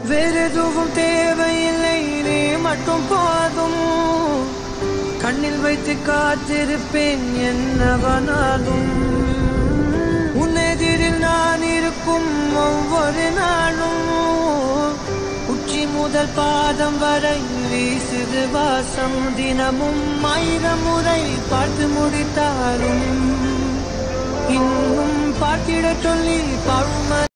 வேறெதுவும் தேவையில்லை, நீ மட்டும் போதும். கண்ணில் வைத்து காத்திருப்பேன் என்னவனாலும். உன்னெதிரில் நான் இருக்கும் ஒவ்வொரு நாளும் உச்சி முதல் பாதம் வரை வீசுது வாசம். தினமும் 1000 முறை பார்த்து முடித்தாலும் இன்னும் பார்த்திட சொல்லி பழும